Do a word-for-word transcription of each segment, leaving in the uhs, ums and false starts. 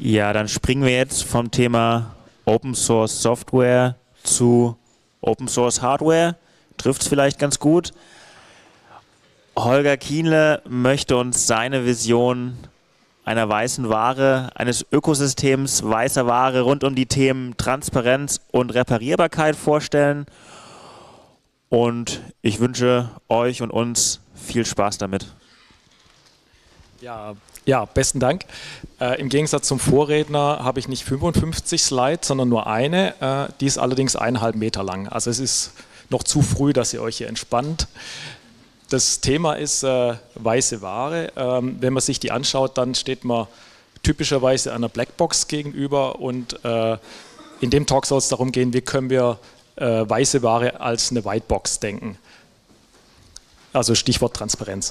Ja, dann springen wir jetzt vom Thema Open Source Software zu Open Source Hardware. Trifft es vielleicht ganz gut. Holger Kienle möchte uns seine Vision einer weißen Ware, eines Ökosystems weißer Ware rund um die Themen Transparenz und Reparierbarkeit vorstellen. Und ich wünsche euch und uns viel Spaß damit. Ja, ja, besten Dank. Äh, Im Gegensatz zum Vorredner habe ich nicht fünfundfünfzig Slides, sondern nur eine. Äh, die ist allerdings eineinhalb Meter lang. Also es ist noch zu früh, dass ihr euch hier entspannt. Das Thema ist äh, weiße Ware. Ähm, wenn man sich die anschaut, dann steht man typischerweise einer Blackbox gegenüber. Und äh, in dem Talk soll es darum gehen, wie können wir äh, weiße Ware als eine Whitebox denken. Also Stichwort Transparenz.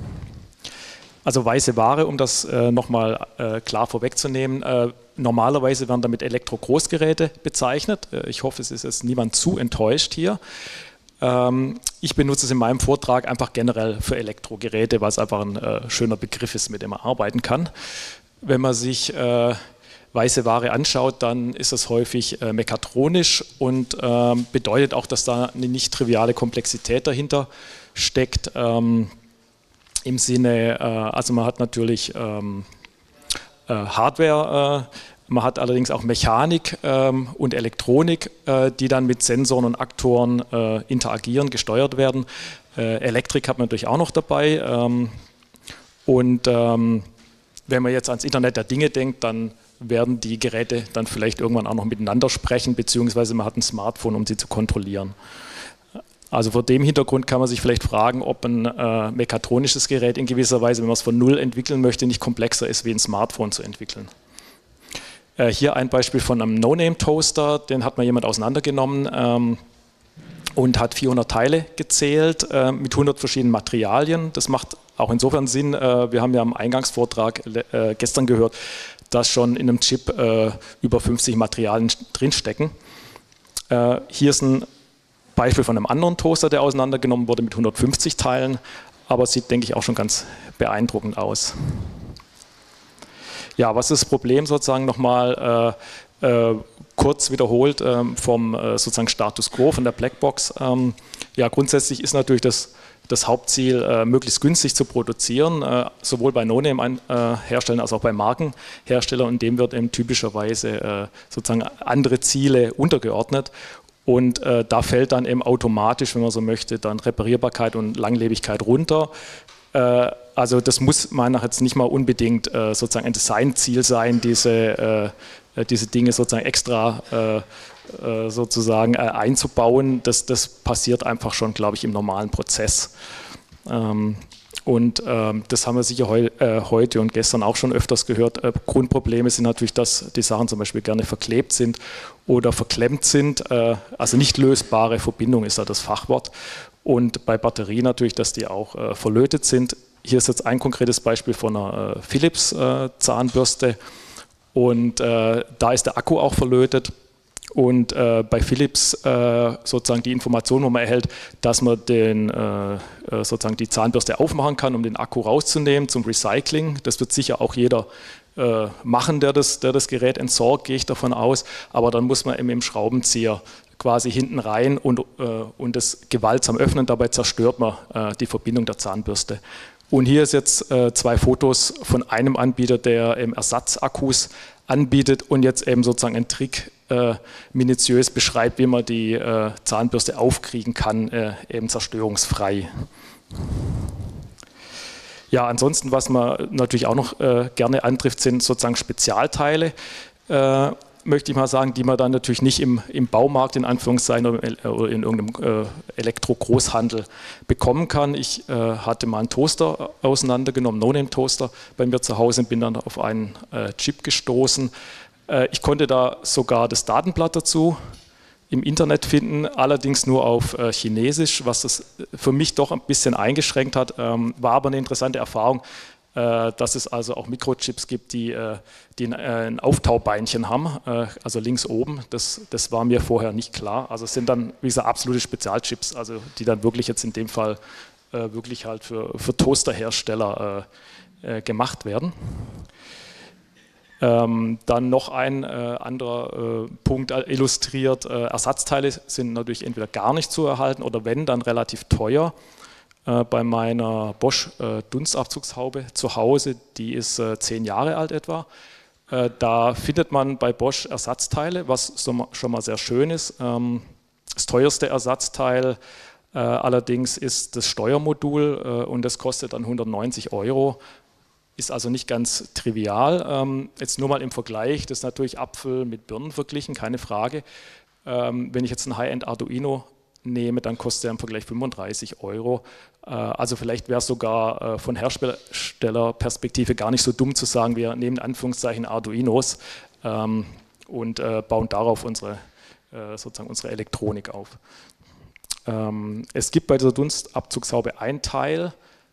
Also weiße Ware, um das äh, nochmal äh, klar vorwegzunehmen, äh, normalerweise werden damit Elektro-Großgeräte bezeichnet. Äh, ich hoffe, es ist jetzt niemand zu enttäuscht hier. Ähm, ich benutze es in meinem Vortrag einfach generell für Elektrogeräte, weil es einfach ein äh, schöner Begriff ist, mit dem man arbeiten kann. Wenn man sich äh, weiße Ware anschaut, dann ist es häufig äh, mechatronisch und äh, bedeutet auch, dass da eine nicht triviale Komplexität dahinter steckt. Ähm, Im Sinne, äh, also man hat natürlich ähm, äh, Hardware, äh, man hat allerdings auch Mechanik ähm, und Elektronik, äh, die dann mit Sensoren und Aktoren äh, interagieren, gesteuert werden. Äh, Elektrik hat man natürlich auch noch dabei. Ähm, und ähm, wenn man jetzt ans Internet der Dinge denkt, dann werden die Geräte dann vielleicht irgendwann auch noch miteinander sprechen, beziehungsweise man hat ein Smartphone, um sie zu kontrollieren. Also vor dem Hintergrund kann man sich vielleicht fragen, ob ein äh, mechatronisches Gerät in gewisser Weise, wenn man es von Null entwickeln möchte, nicht komplexer ist, wie ein Smartphone zu entwickeln. Äh, hier ein Beispiel von einem No-Name-Toaster, den hat mal jemand auseinandergenommen ähm, und hat vierhundert Teile gezählt äh, mit hundert verschiedenen Materialien. Das macht auch insofern Sinn, äh, wir haben ja im Eingangsvortrag äh, gestern gehört, dass schon in einem Chip äh, über fünfzig Materialien drinstecken. Äh, hier ist ein Beispiel von einem anderen Toaster, der auseinandergenommen wurde mit hundertfünfzig Teilen, aber sieht, denke ich, auch schon ganz beeindruckend aus. Ja, was ist das Problem sozusagen nochmal äh, äh, kurz wiederholt äh, vom äh, sozusagen Status Quo, von der Blackbox? Ähm, ja, grundsätzlich ist natürlich das, das Hauptziel, äh, möglichst günstig zu produzieren, äh, sowohl bei No-Name-Herstellern als auch bei Markenherstellern, und dem wird eben typischerweise äh, sozusagen andere Ziele untergeordnet. Und äh, da fällt dann eben automatisch, wenn man so möchte, dann Reparierbarkeit und Langlebigkeit runter. Äh, also das muss meiner jetzt nicht mal unbedingt äh, sozusagen ein Designziel sein, diese, äh, diese Dinge sozusagen extra äh, äh, sozusagen äh, einzubauen. Das, das passiert einfach schon, glaube ich, im normalen Prozess. Ähm, Und ähm, das haben wir sicher heu, äh, heute und gestern auch schon öfters gehört. Äh, Grundprobleme sind natürlich, dass die Sachen zum Beispiel gerne verklebt sind oder verklemmt sind. Äh, also nicht lösbare Verbindung ist da das Fachwort. Und bei Batterien natürlich, dass die auch äh, verlötet sind. Hier ist jetzt ein konkretes Beispiel von einer äh, Philips äh, Zahnbürste. Und äh, da ist der Akku auch verlötet. Und äh, bei Philips äh, sozusagen die Information, wo man erhält, dass man den, äh, sozusagen die Zahnbürste aufmachen kann, um den Akku rauszunehmen zum Recycling. Das wird sicher auch jeder äh, machen, der das, der das Gerät entsorgt, gehe ich davon aus. Aber dann muss man eben im Schraubenzieher quasi hinten rein und, äh, und das gewaltsam öffnen. Dabei zerstört man äh, die Verbindung der Zahnbürste. Und hier ist jetzt äh, zwei Fotos von einem Anbieter, der eben Ersatzakkus anbietet und jetzt eben sozusagen einen Trick äh, minutiös beschreibt, wie man die äh, Zahnbürste aufkriegen kann, äh, eben zerstörungsfrei. Ja, ansonsten, was man natürlich auch noch äh, gerne antrifft, sind sozusagen Spezialteile, äh, möchte ich mal sagen, die man dann natürlich nicht im, im Baumarkt in Anführungszeichen oder in irgendeinem äh, Elektro-Großhandel bekommen kann. Ich äh, hatte mal einen Toaster auseinandergenommen, No-Name-Toaster bei mir zu Hause und bin dann auf einen äh, Chip gestoßen. Äh, ich konnte da sogar das Datenblatt dazu im Internet finden, allerdings nur auf äh, Chinesisch, was das für mich doch ein bisschen eingeschränkt hat, ähm, war aber eine interessante Erfahrung, äh, dass es also auch Mikrochips gibt, die, äh, die ein, äh, ein Auftaubeinchen haben, äh, also links oben. Das, das war mir vorher nicht klar. Also es sind dann, wie gesagt, absolute Spezialchips, also die dann wirklich jetzt in dem Fall äh, wirklich halt für, für Toasterhersteller äh, äh, gemacht werden. Ähm, dann noch ein äh, anderer äh, Punkt illustriert, äh, Ersatzteile sind natürlich entweder gar nicht zu erhalten oder wenn, dann relativ teuer. Äh, bei meiner Bosch äh, Dunstabzugshaube zu Hause, die ist äh, zehn Jahre alt etwa, äh, da findet man bei Bosch Ersatzteile, was so, schon mal sehr schön ist. Ähm, das teuerste Ersatzteil äh, allerdings ist das Steuermodul äh, und das kostet dann hundertneunzig Euro. Ist also nicht ganz trivial. Ähm, jetzt nur mal im Vergleich, das ist natürlich Apfel mit Birnen verglichen, keine Frage. Ähm, wenn ich jetzt ein High-End Arduino nehme, dann kostet er im Vergleich fünfunddreißig Euro. Äh, also vielleicht wäre es sogar äh, von Herstellerperspektive gar nicht so dumm zu sagen, wir nehmen in Anführungszeichen Arduinos ähm, und äh, bauen darauf unsere, äh, sozusagen unsere Elektronik auf. Ähm, es gibt bei dieser Dunstabzugshaube ein Teil,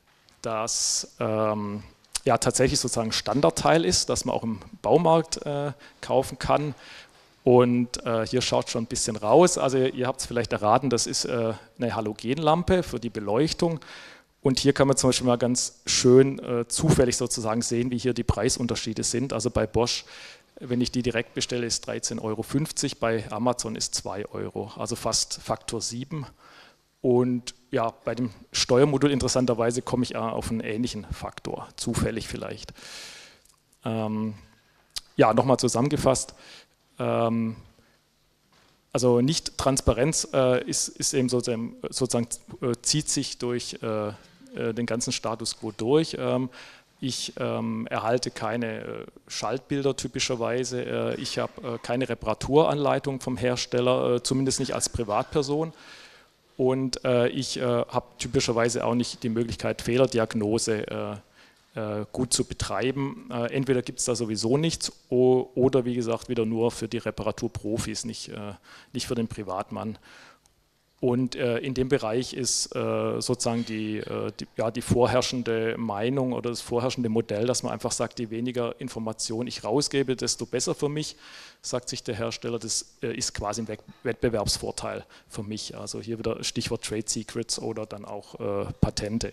das ähm, ja tatsächlich sozusagen Standardteil ist, das man auch im Baumarkt äh, kaufen kann. Und äh, hier schaut schon ein bisschen raus. Also ihr habt es vielleicht erraten, das ist äh, eine Halogenlampe für die Beleuchtung. Und hier kann man zum Beispiel mal ganz schön äh, zufällig sozusagen sehen, wie hier die Preisunterschiede sind. Also bei Bosch, wenn ich die direkt bestelle, ist dreizehn Euro fünfzig, bei Amazon ist zwei Euro, also fast Faktor sieben. Und ja, bei dem Steuermodul interessanterweise komme ich auf einen ähnlichen Faktor, zufällig vielleicht. Ähm, ja, nochmal zusammengefasst. Ähm, also Nicht-Transparenz äh, ist, ist eben sozusagen, sozusagen äh, zieht sich durch äh, äh, den ganzen Status quo durch. Ähm, ich ähm, erhalte keine äh, Schaltbilder typischerweise. Äh, ich habe äh, keine Reparaturanleitung vom Hersteller, äh, zumindest nicht als Privatperson. Und äh, ich äh, habe typischerweise auch nicht die Möglichkeit, Fehlerdiagnose äh, äh, gut zu betreiben. Äh, entweder gibt es da sowieso nichts oder wie gesagt wieder nur für die Reparaturprofis, nicht, äh, nicht für den Privatmann. Und äh, in dem Bereich ist äh, sozusagen die, äh, die, ja, die vorherrschende Meinung oder das vorherrschende Modell, dass man einfach sagt, je weniger Information ich rausgebe, desto besser für mich, sagt sich der Hersteller, das äh, ist quasi ein Wettbewerbsvorteil für mich. Also hier wieder Stichwort Trade Secrets oder dann auch äh, Patente.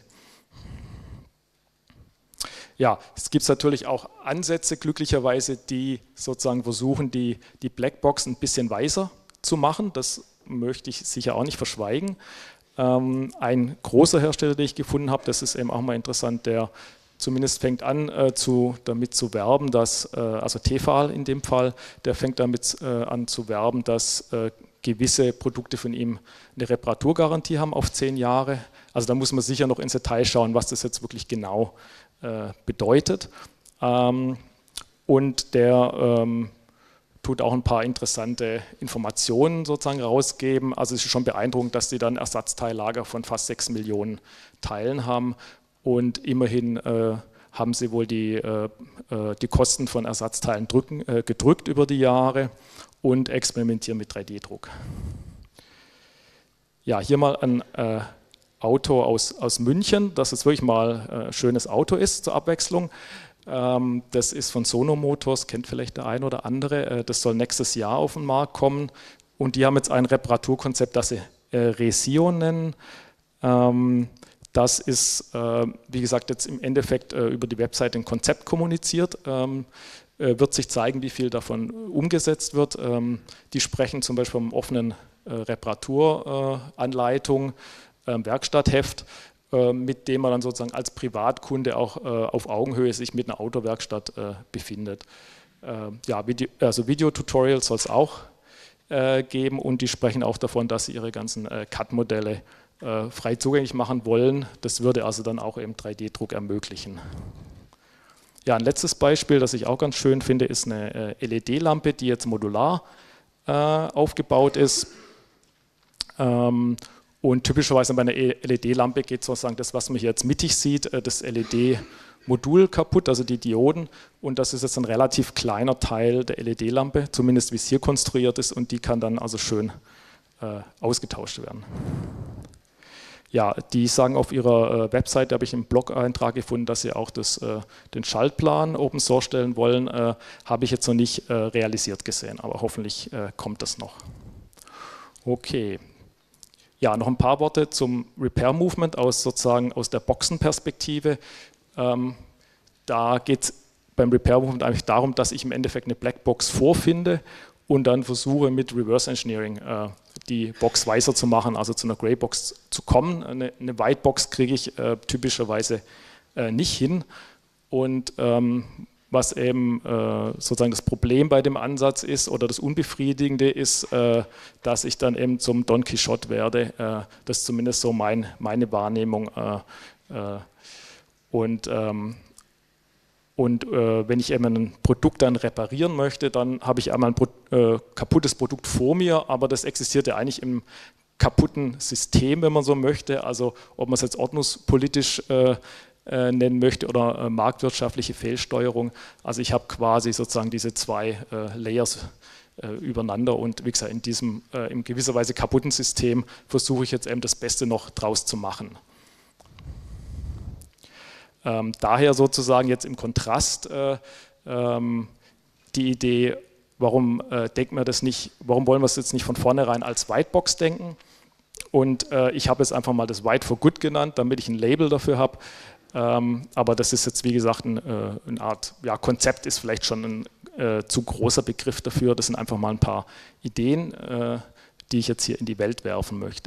Ja, es gibt natürlich auch Ansätze, glücklicherweise, die sozusagen versuchen, die, die Blackbox ein bisschen weiser zu machen. Das möchte ich sicher auch nicht verschweigen. Ähm, ein großer Hersteller, den ich gefunden habe, das ist eben auch mal interessant, der zumindest fängt an, äh, zu, damit zu werben, dass, äh, also Tefal in dem Fall, der fängt damit äh, an zu werben, dass äh, gewisse Produkte von ihm eine Reparaturgarantie haben auf zehn Jahre. Also da muss man sicher noch ins Detail schauen, was das jetzt wirklich genau äh, bedeutet. Ähm, und der ähm, tut auch ein paar interessante Informationen sozusagen rausgeben. Also es ist schon beeindruckend, dass die dann Ersatzteillager von fast sechs Millionen Teilen haben und immerhin äh, haben sie wohl die, äh, die Kosten von Ersatzteilen drücken, äh, gedrückt über die Jahre und experimentieren mit drei D Druck. Ja, hier mal ein äh, Auto aus, aus München, das jetzt wirklich mal ein äh, schönes Auto ist zur Abwechslung. Das ist von Sono Motors, kennt vielleicht der ein oder andere. Das soll nächstes Jahr auf den Markt kommen. Und die haben jetzt ein Reparaturkonzept, das sie Resio nennen. Das ist, wie gesagt, jetzt im Endeffekt über die Webseite ein Konzept kommuniziert. Wird sich zeigen, wie viel davon umgesetzt wird. Die sprechen zum Beispiel vom offenen Reparaturanleitung, Werkstattheft, mit dem man dann sozusagen als Privatkunde auch äh, auf Augenhöhe sich mit einer Autowerkstatt äh, befindet. Äh, ja, Video, also Videotutorials soll es auch äh, geben und die sprechen auch davon, dass sie ihre ganzen äh, C A D-Modelle äh, frei zugänglich machen wollen. Das würde also dann auch eben drei D Druck ermöglichen. Ja, ein letztes Beispiel, das ich auch ganz schön finde, ist eine äh, L E D-Lampe, die jetzt modular äh, aufgebaut ist. Ähm, Und typischerweise bei einer L E D-Lampe geht sozusagen das, was man hier jetzt mittig sieht, das L E D-Modul kaputt, also die Dioden. Und das ist jetzt ein relativ kleiner Teil der L E D-Lampe, zumindest wie es hier konstruiert ist. Und die kann dann also schön äh, ausgetauscht werden. Ja, die sagen auf ihrer äh, Website, da habe ich einen Blog-Eintrag gefunden, dass sie auch das, äh, den Schaltplan Open Source stellen wollen. Äh, habe ich jetzt noch nicht äh, realisiert gesehen, aber hoffentlich äh, kommt das noch. Okay. Ja, noch ein paar Worte zum Repair Movement aus sozusagen aus der Boxenperspektive. Ähm, da geht es beim Repair Movement eigentlich darum, dass ich im Endeffekt eine Blackbox vorfinde und dann versuche mit Reverse Engineering äh, die Box weißer zu machen, also zu einer Greybox zu kommen. Eine, eine Whitebox kriege ich äh, typischerweise äh, nicht hin. Und ähm, was eben äh, sozusagen das Problem bei dem Ansatz ist oder das Unbefriedigende ist, äh, dass ich dann eben zum Don Quixote werde. Äh, das ist zumindest so mein, meine Wahrnehmung. Äh, äh, und ähm, und äh, wenn ich eben ein Produkt dann reparieren möchte, dann habe ich einmal ein Pro äh, kaputtes Produkt vor mir, aber das existiert ja eigentlich im kaputten System, wenn man so möchte. Also ob man es jetzt ordnungspolitisch äh, Äh, nennen möchte oder äh, marktwirtschaftliche Fehlsteuerung. Also ich habe quasi sozusagen diese zwei äh, Layers äh, übereinander und wie gesagt, in diesem äh, in gewisser Weise kaputten System versuche ich jetzt eben das Beste noch draus zu machen. Ähm, daher sozusagen jetzt im Kontrast äh, ähm, die Idee, warum äh, denken wir das nicht, warum wollen wir es jetzt nicht von vornherein als Whitebox denken? Und äh, ich habe jetzt einfach mal das White for Good genannt, damit ich ein Label dafür habe. Ähm, aber das ist jetzt, wie gesagt, ein, äh, eine Art, ja, Konzept ist vielleicht schon ein äh, zu großer Begriff dafür. Das sind einfach mal ein paar Ideen, äh, die ich jetzt hier in die Welt werfen möchte.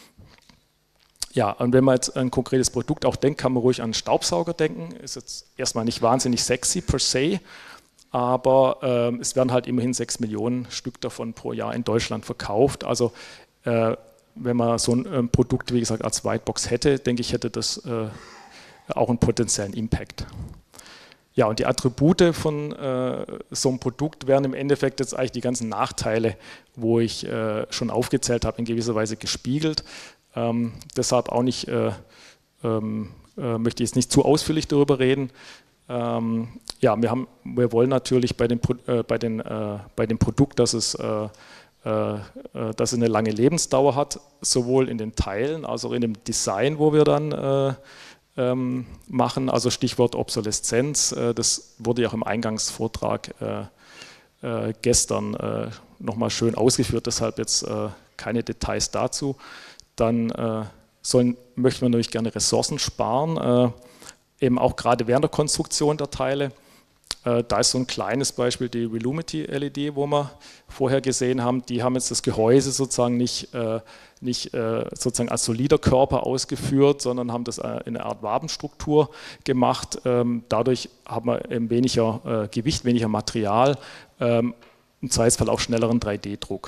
Ja, und wenn man jetzt ein konkretes Produkt auch denkt, kann man ruhig an einen Staubsauger denken. Ist jetzt erstmal nicht wahnsinnig sexy per se, aber äh, es werden halt immerhin sechs Millionen Stück davon pro Jahr in Deutschland verkauft. Also äh, wenn man so ein äh, Produkt, wie gesagt, als Whitebox hätte, denke ich, hätte das äh, auch einen potenziellen Impact. Ja, und die Attribute von äh, so einem Produkt wären im Endeffekt jetzt eigentlich die ganzen Nachteile, wo ich äh, schon aufgezählt habe, in gewisser Weise gespiegelt. Ähm, deshalb auch nicht, äh, ähm, äh, möchte ich jetzt nicht zu ausführlich darüber reden. Ähm, ja, wir, haben, wir wollen natürlich bei dem, äh, bei den, äh, bei dem Produkt, dass es äh, äh, dass es eine lange Lebensdauer hat, sowohl in den Teilen als auch in dem Design, wo wir dann äh, ähm, machen, also Stichwort Obsoleszenz, äh, das wurde ja auch im Eingangsvortrag äh, äh, gestern äh, nochmal schön ausgeführt, deshalb jetzt äh, keine Details dazu. Dann äh, sollen, möchten wir natürlich gerne Ressourcen sparen, äh, eben auch gerade während der Konstruktion der Teile. Äh, da ist so ein kleines Beispiel die Relumity L E D, wo wir vorher gesehen haben, die haben jetzt das Gehäuse sozusagen nicht, äh, nicht äh, sozusagen als solider Körper ausgeführt, sondern haben das äh, in einer Art Wabenstruktur gemacht. Ähm, dadurch haben wir eben weniger äh, Gewicht, weniger Material, ähm, im Zweifelsfall auch schnelleren drei D Druck.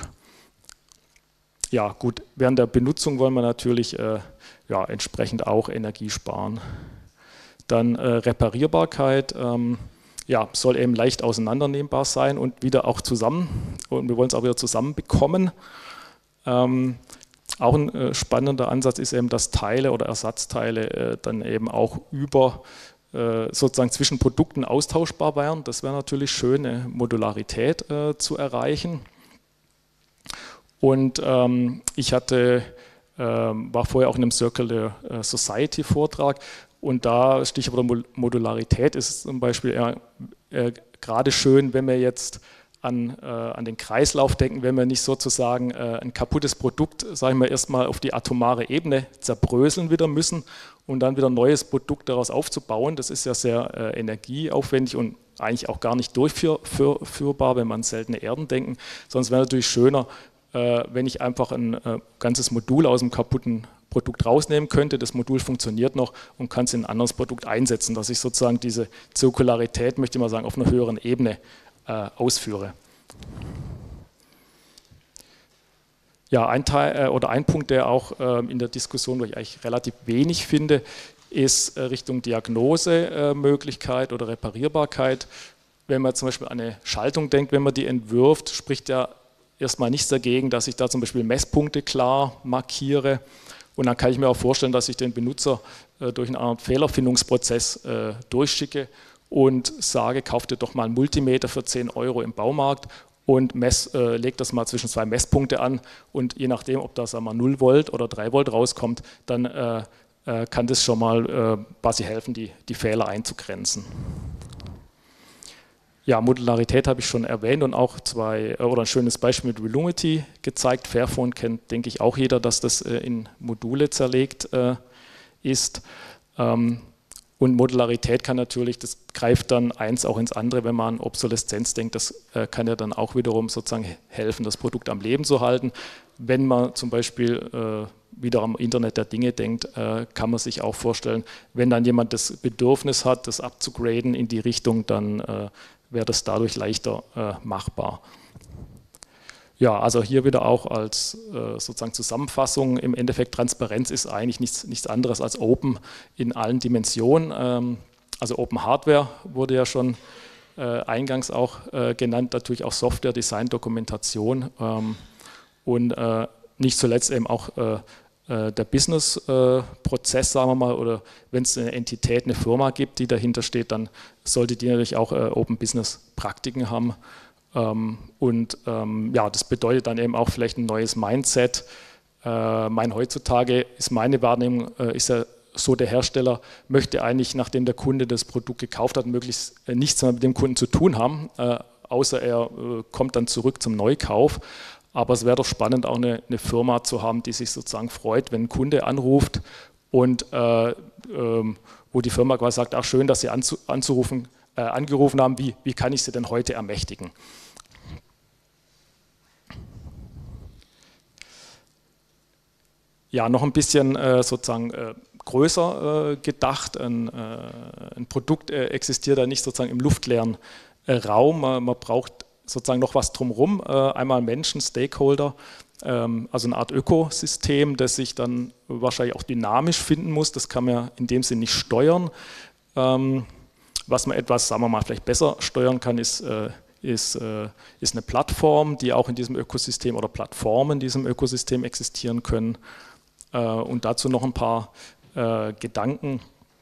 Ja gut, während der Benutzung wollen wir natürlich äh, ja, entsprechend auch Energie sparen. Dann äh, Reparierbarkeit. Ähm, Ja, soll eben leicht auseinandernehmbar sein und wieder auch zusammen, und wir wollen es auch wieder zusammenbekommen. Ähm, auch ein äh, spannender Ansatz ist eben, dass Teile oder Ersatzteile äh, dann eben auch über äh, sozusagen zwischen Produkten austauschbar wären. Das wäre natürlich schön, eine Modularität äh, zu erreichen. Und ähm, ich hatte, äh, war vorher auch in einem Circular Society Vortrag. Und da, Stichwort Modularität, ist es zum Beispiel eher, äh, gerade schön, wenn wir jetzt an, äh, an den Kreislauf denken, wenn wir nicht sozusagen äh, ein kaputtes Produkt, sagen wir, erstmal auf die atomare Ebene zerbröseln wieder müssen und dann wieder ein neues Produkt daraus aufzubauen. Das ist ja sehr äh, energieaufwendig und eigentlich auch gar nicht durchführbar, wenn man an seltene Erden denken. Sonst wäre es natürlich schöner, äh, wenn ich einfach ein äh, ganzes Modul aus dem kaputten Produkt rausnehmen könnte, das Modul funktioniert noch und kann es in ein anderes Produkt einsetzen, dass ich sozusagen diese Zirkularität, möchte ich mal sagen, auf einer höheren Ebene äh, ausführe. Ja, ein Teil äh, oder ein Punkt, der auch äh, in der Diskussion, wo ich eigentlich relativ wenig finde, ist äh, Richtung Diagnosemöglichkeit äh, oder Reparierbarkeit. Wenn man zum Beispiel an eine Schaltung denkt, wenn man die entwirft, spricht ja erstmal nichts dagegen, dass ich da zum Beispiel Messpunkte klar markiere. Und dann kann ich mir auch vorstellen, dass ich den Benutzer äh, durch eine Art Fehlerfindungsprozess äh, durchschicke und sage, kauf dir doch mal einen Multimeter für zehn Euro im Baumarkt und mess, äh, leg das mal zwischen zwei Messpunkte an und je nachdem, ob da sagen wir, null Volt oder drei Volt rauskommt, dann äh, äh, kann das schon mal äh, quasi helfen, die, die Fehler einzugrenzen. Ja, Modularität habe ich schon erwähnt und auch zwei, oder ein schönes Beispiel mit Relumity gezeigt. Fairphone kennt, denke ich, auch jeder, dass das in Module zerlegt ist. Und Modularität kann natürlich, das greift dann eins auch ins andere, wenn man an Obsoleszenz denkt, das äh, kann ja dann auch wiederum sozusagen helfen, das Produkt am Leben zu halten. Wenn man zum Beispiel äh, wieder am Internet der Dinge denkt, äh, kann man sich auch vorstellen, wenn dann jemand das Bedürfnis hat, das abzugraden in die Richtung, dann äh, wäre das dadurch leichter äh, machbar. Ja, also hier wieder auch als äh, sozusagen Zusammenfassung, im Endeffekt Transparenz ist eigentlich nichts, nichts anderes als Open in allen Dimensionen. Ähm, also Open Hardware wurde ja schon äh, eingangs auch äh, genannt, natürlich auch Software, Design, Dokumentation ähm, und äh, nicht zuletzt eben auch äh, der Business-Prozess, sagen wir mal, oder wenn es eine Entität, eine Firma gibt, die dahinter steht, dann sollte die natürlich auch Open-Business-Praktiken haben. Und ja, das bedeutet dann eben auch vielleicht ein neues Mindset. Mein heutzutage ist meine Wahrnehmung, ist ja so, der Hersteller möchte eigentlich, nachdem der Kunde das Produkt gekauft hat, möglichst nichts mehr mit dem Kunden zu tun haben, außer er kommt dann zurück zum Neukauf. Aber es wäre doch spannend, auch eine, eine Firma zu haben, die sich sozusagen freut, wenn ein Kunde anruft und äh, ähm, wo die Firma quasi sagt, ach schön, dass Sie anzu, anzurufen, äh, angerufen haben, wie, wie kann ich Sie denn heute ermächtigen? Ja, noch ein bisschen äh, sozusagen äh, größer äh, gedacht. Ein, äh, ein Produkt äh, existiert da nicht sozusagen im luftleeren äh, Raum. Man braucht sozusagen noch was drumherum, äh, einmal Menschen, Stakeholder, ähm, also eine Art Ökosystem, das sich dann wahrscheinlich auch dynamisch finden muss, das kann man in dem Sinn nicht steuern. Ähm, was man etwas, sagen wir mal, vielleicht besser steuern kann, ist, äh, ist, äh, ist eine Plattform, die auch in diesem Ökosystem oder Plattformen in diesem Ökosystem existieren können. Äh, und dazu noch ein paar äh, Gedanken.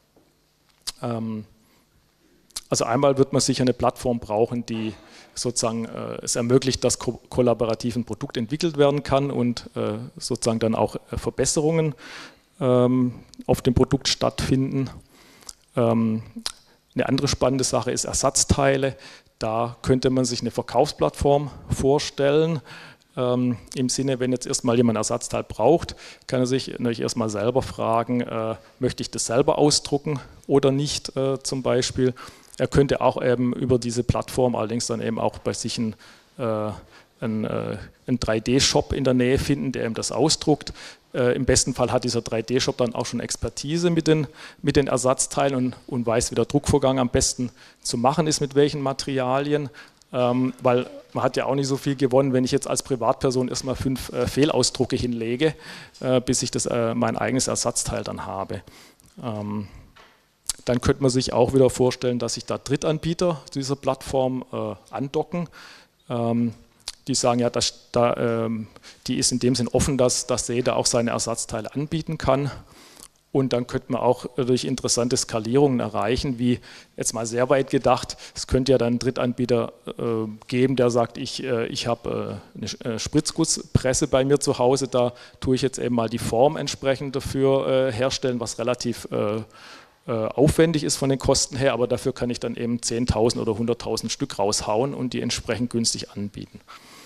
Ähm, also einmal wird man sicher eine Plattform brauchen, die sozusagen äh, es ermöglicht, dass ko kollaborativ ein Produkt entwickelt werden kann und äh, sozusagen dann auch äh, Verbesserungen ähm, auf dem Produkt stattfinden. Ähm, eine andere spannende Sache ist Ersatzteile. Da könnte man sich eine Verkaufsplattform vorstellen. Ähm, im Sinne, wenn jetzt erstmal jemand ein Ersatzteil braucht, kann er sich natürlich erstmal selber fragen, äh, möchte ich das selber ausdrucken oder nicht äh, zum Beispiel. Er könnte auch eben über diese Plattform allerdings dann eben auch bei sich einen, äh, einen, äh, einen drei D Shop in der Nähe finden, der ihm das ausdruckt. Äh, Im besten Fall hat dieser drei D Shop dann auch schon Expertise mit den, mit den Ersatzteilen und, und weiß, wie der Druckvorgang am besten zu machen ist, mit welchen Materialien. Ähm, weil man hat ja auch nicht so viel gewonnen, wenn ich jetzt als Privatperson erstmal fünf äh, Fehlausdrucke hinlege, äh, bis ich das, äh, mein eigenes Ersatzteil dann habe. Ähm, Dann könnte man sich auch wieder vorstellen, dass sich da Drittanbieter dieser Plattform äh, andocken. Ähm, die sagen ja, dass da, ähm, die ist in dem Sinn offen, dass, dass jeder auch seine Ersatzteile anbieten kann. Und dann könnte man auch durch interessante Skalierungen erreichen, wie jetzt mal sehr weit gedacht, es könnte ja dann einen Drittanbieter äh, geben, der sagt, ich, äh, ich habe äh, eine Spritzgusspresse bei mir zu Hause, da tue ich jetzt eben mal die Form entsprechend dafür äh, herstellen, was relativ äh, aufwendig ist von den Kosten her, aber dafür kann ich dann eben zehntausend oder hunderttausend Stück raushauen und die entsprechend günstig anbieten.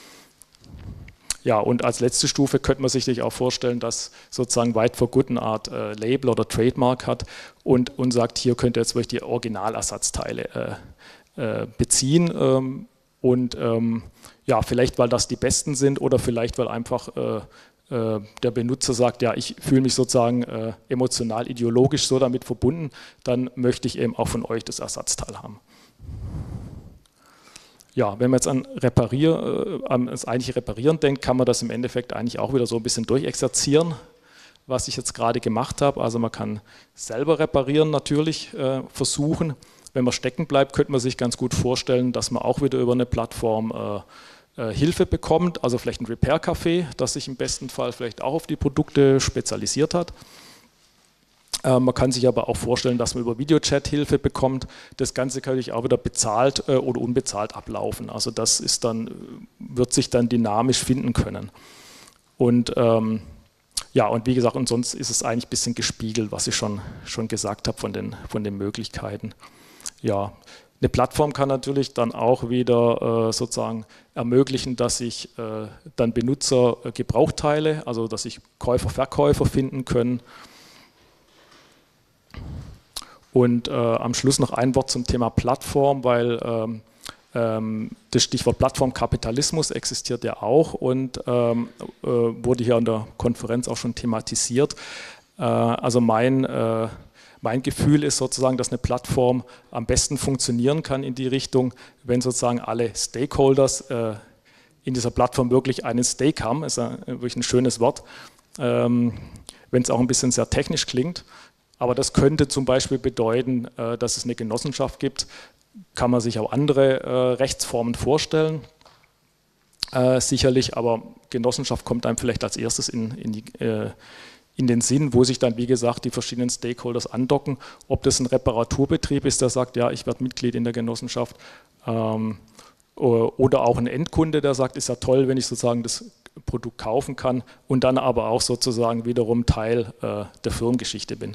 Ja, und als letzte Stufe könnte man sich auch vorstellen, dass sozusagen White for Good eine Art äh, Label oder Trademark hat und, und sagt, hier könnt ihr jetzt wirklich die Originalersatzteile äh, äh, beziehen ähm, und ähm, ja, vielleicht weil das die besten sind oder vielleicht weil einfach äh, der Benutzer sagt, ja, ich fühle mich sozusagen äh, emotional, ideologisch so damit verbunden, dann möchte ich eben auch von euch das Ersatzteil haben. Ja, wenn man jetzt an Reparier, äh, an das eigentliche Reparieren denkt, kann man das im Endeffekt eigentlich auch wieder so ein bisschen durchexerzieren, was ich jetzt gerade gemacht habe. Also man kann selber reparieren natürlich äh, versuchen. Wenn man stecken bleibt, könnte man sich ganz gut vorstellen, dass man auch wieder über eine Plattform äh, Hilfe bekommt, also vielleicht ein Repair-Café, das sich im besten Fall vielleicht auch auf die Produkte spezialisiert hat. Äh, man kann sich aber auch vorstellen, dass man über Videochat Hilfe bekommt. Das Ganze kann natürlich auch wieder bezahlt äh, oder unbezahlt ablaufen. Also das ist dann, wird sich dann dynamisch finden können. Und ähm, ja, und wie gesagt, und sonst ist es eigentlich ein bisschen gespiegelt, was ich schon, schon gesagt habe von den, von den Möglichkeiten. Ja. Eine Plattform kann natürlich dann auch wieder äh, sozusagen ermöglichen, dass ich äh, dann Benutzer äh, Gebrauchteile, also dass sich Käufer, Verkäufer finden können. Und äh, am Schluss noch ein Wort zum Thema Plattform, weil ähm, ähm, das Stichwort Plattformkapitalismus existiert ja auch und ähm, äh, wurde hier an der Konferenz auch schon thematisiert. Äh, also mein, äh, mein Gefühl ist sozusagen, dass eine Plattform am besten funktionieren kann in die Richtung, wenn sozusagen alle Stakeholders äh, in dieser Plattform wirklich einen Stake haben, ist ja wirklich ein schönes Wort, ähm, wenn es auch ein bisschen sehr technisch klingt. Aber das könnte zum Beispiel bedeuten, äh, dass es eine Genossenschaft gibt. Kann man sich auch andere äh, Rechtsformen vorstellen, äh, sicherlich, aber Genossenschaft kommt einem vielleicht als erstes in, in, die, äh, in den Sinn, wo sich dann, wie gesagt, die verschiedenen Stakeholders andocken. Ob das ein Reparaturbetrieb ist, der sagt, ja, ich werde Mitglied in der Genossenschaft, ähm, oder auch ein Endkunde, der sagt, ist ja toll, wenn ich sozusagen das Produkt kaufen kann und dann aber auch sozusagen wiederum Teil äh, der Firmengeschichte bin.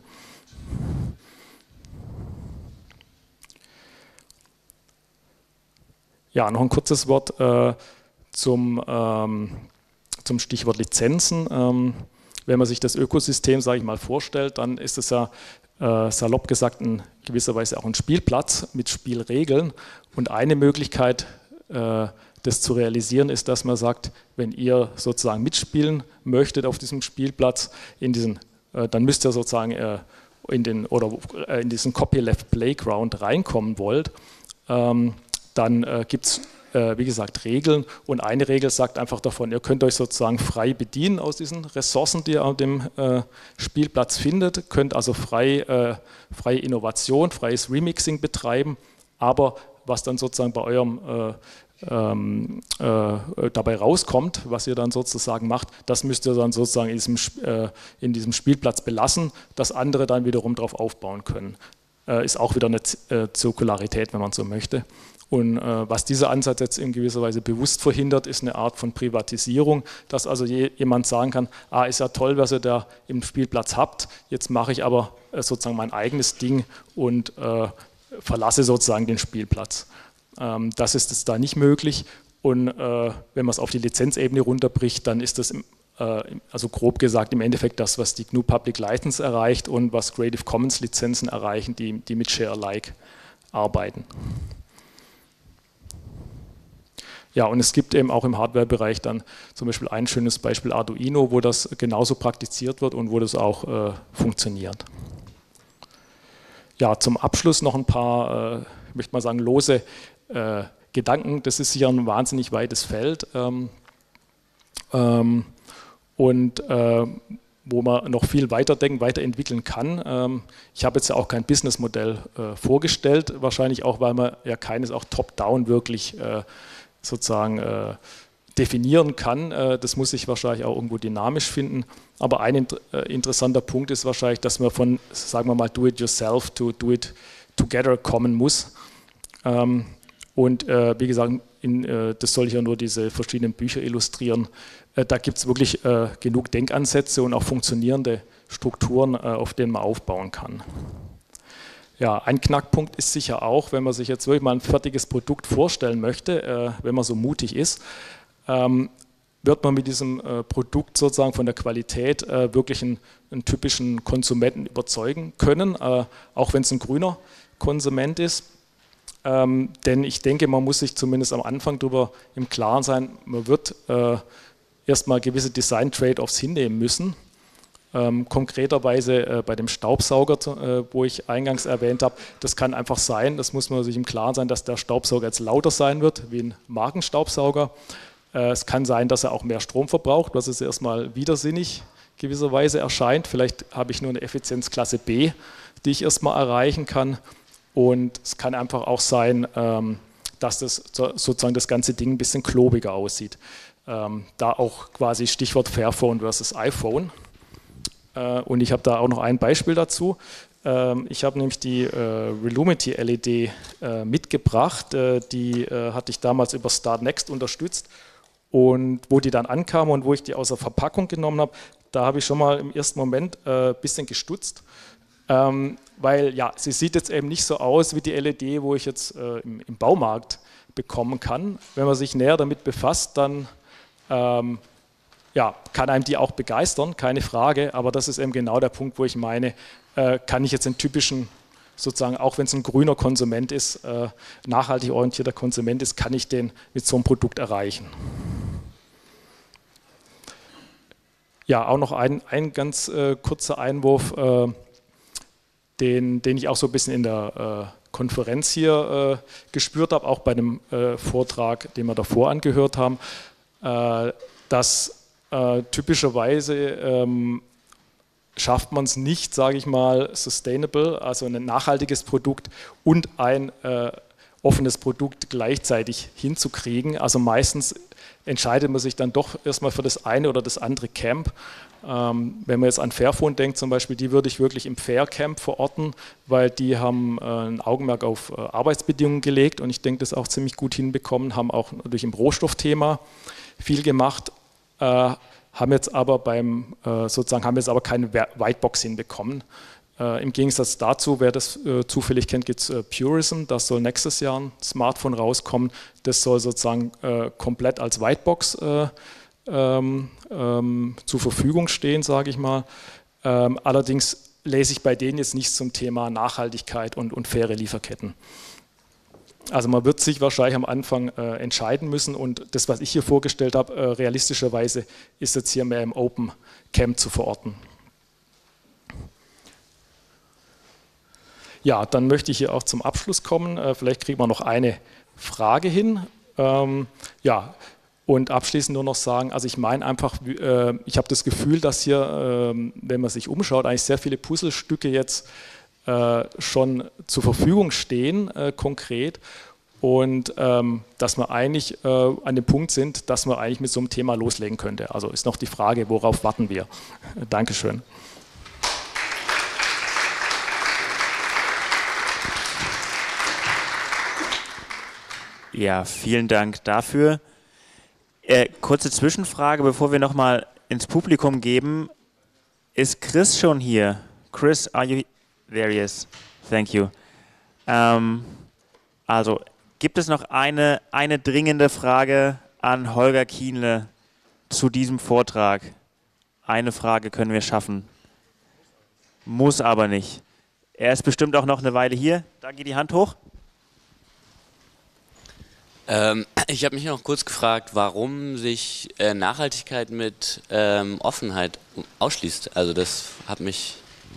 Ja, noch ein kurzes Wort äh, zum, ähm, zum Stichwort Lizenzen. Ähm, wenn man sich das Ökosystem, sage ich mal, vorstellt, dann ist es ja äh, salopp gesagt in gewisser Weise auch ein Spielplatz mit Spielregeln. Und eine Möglichkeit, äh, das zu realisieren, ist, dass man sagt, wenn ihr sozusagen mitspielen möchtet auf diesem Spielplatz, in diesen, äh, dann müsst ihr sozusagen äh, in, den, oder, äh, in diesen Copyleft Playground reinkommen wollt. Ähm, dann äh, gibt es, äh, wie gesagt, Regeln und eine Regel sagt einfach davon, ihr könnt euch sozusagen frei bedienen aus diesen Ressourcen, die ihr auf dem äh, Spielplatz findet, könnt also frei, äh, freie Innovation, freies Remixing betreiben, aber was dann sozusagen bei eurem äh, ähm, äh, dabei rauskommt, was ihr dann sozusagen macht, das müsst ihr dann sozusagen in diesem, äh, in diesem Spielplatz belassen, dass andere dann wiederum darauf aufbauen können. Äh, ist auch wieder eine Z äh, Zirkularität, wenn man so möchte. Und äh, was dieser Ansatz jetzt in gewisser Weise bewusst verhindert, ist eine Art von Privatisierung, dass also je, jemand sagen kann, ah, ist ja toll, was ihr da im Spielplatz habt, jetzt mache ich aber äh, sozusagen mein eigenes Ding und äh, verlasse sozusagen den Spielplatz. Ähm, das ist jetzt da nicht möglich und äh, wenn man es auf die Lizenzebene runterbricht, dann ist das, im, äh, also grob gesagt, im Endeffekt das, was die G N U Public License erreicht und was Creative Commons Lizenzen erreichen, die, die mit Share Alike arbeiten. Ja, und es gibt eben auch im Hardware-Bereich dann zum Beispiel ein schönes Beispiel Arduino, wo das genauso praktiziert wird und wo das auch äh, funktioniert. Ja, zum Abschluss noch ein paar, äh, ich möchte mal sagen, lose äh, Gedanken. Das ist sicher ein wahnsinnig weites Feld ähm, ähm, und äh, wo man noch viel weiterdenken, weiterentwickeln kann. Ähm, ich habe jetzt ja auch kein Businessmodell äh, vorgestellt, wahrscheinlich auch, weil man ja keines auch top-down wirklich äh, sozusagen äh, definieren kann. Äh, das muss sich wahrscheinlich auch irgendwo dynamisch finden. Aber ein int äh, interessanter Punkt ist wahrscheinlich, dass man von, sagen wir mal, do-it-yourself to do-it-together kommen muss. Ähm, und äh, wie gesagt, in, äh, das soll ich ja nur diese verschiedenen Bücher illustrieren. Äh, da gibt es wirklich äh, genug Denkansätze und auch funktionierende Strukturen, äh, auf denen man aufbauen kann. Ja, ein Knackpunkt ist sicher auch, wenn man sich jetzt wirklich mal ein fertiges Produkt vorstellen möchte, äh, wenn man so mutig ist, ähm, wird man mit diesem äh, Produkt sozusagen von der Qualität äh, wirklich einen, einen typischen Konsumenten überzeugen können, äh, auch wenn es ein grüner Konsument ist. Ähm, denn ich denke, man muss sich zumindest am Anfang darüber im Klaren sein, man wird äh, erstmal gewisse Design-Trade-offs hinnehmen müssen. Ähm, konkreterweise äh, bei dem Staubsauger, äh, wo ich eingangs erwähnt habe, das kann einfach sein, das muss man sich im Klaren sein, dass der Staubsauger jetzt lauter sein wird wie ein Markenstaubsauger. Äh, es kann sein, dass er auch mehr Strom verbraucht, was es erstmal widersinnig gewisserweise erscheint. Vielleicht habe ich nur eine Effizienzklasse B, die ich erstmal erreichen kann. Und es kann einfach auch sein, ähm, dass das sozusagen das ganze Ding ein bisschen klobiger aussieht. Ähm, da auch quasi Stichwort Fairphone versus iPhone. Und ich habe da auch noch ein Beispiel dazu. Ich habe nämlich die Relumity L E D mitgebracht. Die hatte ich damals über Start Next unterstützt. Und wo die dann ankam und wo ich die aus der Verpackung genommen habe, da habe ich schon mal im ersten Moment ein bisschen gestutzt. Weil ja, sie sieht jetzt eben nicht so aus wie die L E D, wo ich jetzt im Baumarkt bekommen kann. Wenn man sich näher damit befasst, dann ja, kann einem die auch begeistern, keine Frage, aber das ist eben genau der Punkt, wo ich meine, äh, kann ich jetzt den typischen sozusagen, auch wenn es ein grüner Konsument ist, äh, nachhaltig orientierter Konsument ist, kann ich den mit so einem Produkt erreichen. Ja, auch noch ein, ein ganz äh, kurzer Einwurf, äh, den, den ich auch so ein bisschen in der äh, Konferenz hier äh, gespürt habe, auch bei dem äh, Vortrag, den wir davor angehört haben, äh, dass äh, typischerweise ähm, schafft man es nicht, sage ich mal, sustainable, also ein nachhaltiges Produkt und ein äh, offenes Produkt gleichzeitig hinzukriegen. Also meistens entscheidet man sich dann doch erstmal für das eine oder das andere Camp. Ähm, wenn man jetzt an Fairphone denkt zum Beispiel, die würde ich wirklich im Fair Camp verorten, weil die haben äh, ein Augenmerk auf äh, Arbeitsbedingungen gelegt und ich denke, das auch ziemlich gut hinbekommen, haben auch natürlich im Rohstoffthema viel gemacht, äh, haben jetzt aber beim äh, sozusagen haben jetzt aber keine Whitebox hinbekommen. Äh, Im Gegensatz dazu, wer das äh, zufällig kennt, gibt es äh, Purism, das soll nächstes Jahr ein Smartphone rauskommen, das soll sozusagen äh, komplett als Whitebox äh, ähm, ähm, zur Verfügung stehen, sage ich mal. Ähm, allerdings lese ich bei denen jetzt nichts zum Thema Nachhaltigkeit und, und faire Lieferketten. Also man wird sich wahrscheinlich am Anfang äh, entscheiden müssen und das, was ich hier vorgestellt habe, äh, realistischerweise ist jetzt hier mehr im Open Camp zu verorten. Ja, dann möchte ich hier auch zum Abschluss kommen. Äh, vielleicht kriegen wir noch eine Frage hin. Ähm, ja, und abschließend nur noch sagen, also ich meine einfach, äh, ich habe das Gefühl, dass hier, äh, wenn man sich umschaut, eigentlich sehr viele Puzzlestücke jetzt äh, schon zur Verfügung stehen, äh, konkret. Und ähm, dass wir eigentlich äh, an dem Punkt sind, dass man eigentlich mit so einem Thema loslegen könnte. Also ist noch die Frage, worauf warten wir? Dankeschön. Ja, vielen Dank dafür. Äh, kurze Zwischenfrage, bevor wir nochmal ins Publikum geben. Ist Chris schon hier? Chris, are you there? He is. Thank you. Ähm, also, gibt es noch eine, eine dringende Frage an Holger Kienle zu diesem Vortrag? Eine Frage können wir schaffen. Muss aber nicht. Er ist bestimmt auch noch eine Weile hier. Da geht die Hand hoch. Ähm, ich habe mich noch kurz gefragt, warum sich äh, Nachhaltigkeit mit ähm, Offenheit ausschließt. Also das hat mich...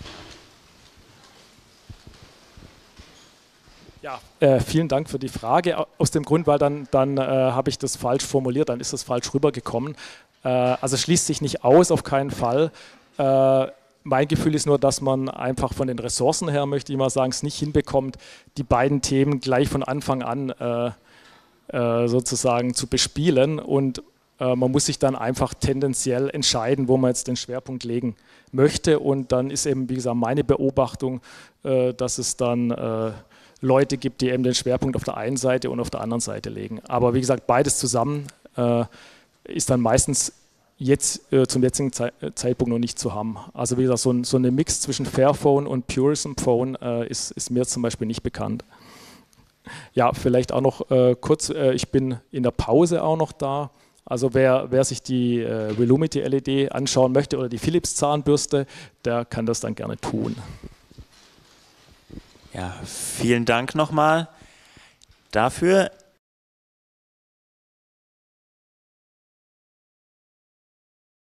Ja, äh, vielen Dank für die Frage. Aus dem Grund, weil dann, dann äh, habe ich das falsch formuliert, dann ist das falsch rübergekommen. Äh, also schließt sich nicht aus, auf keinen Fall. Äh, mein Gefühl ist nur, dass man einfach von den Ressourcen her, möchte ich mal sagen, es nicht hinbekommt, die beiden Themen gleich von Anfang an äh, äh, sozusagen zu bespielen. Und äh, man muss sich dann einfach tendenziell entscheiden, wo man jetzt den Schwerpunkt legen möchte. Und dann ist eben, wie gesagt, meine Beobachtung, äh, dass es dann... Äh, Leute gibt, die eben den Schwerpunkt auf der einen Seite und auf der anderen Seite legen. Aber wie gesagt, beides zusammen äh, ist dann meistens jetzt äh, zum jetzigen Ze Zeitpunkt noch nicht zu haben. Also wie gesagt, so, ein, so eine Mix zwischen Fairphone und Purism Phone äh, ist, ist mir zum Beispiel nicht bekannt. Ja, vielleicht auch noch äh, kurz, äh, ich bin in der Pause auch noch da. Also wer, wer sich die äh, Willumity L E D anschauen möchte oder die Philips Zahnbürste, der kann das dann gerne tun. Ja, vielen Dank nochmal dafür.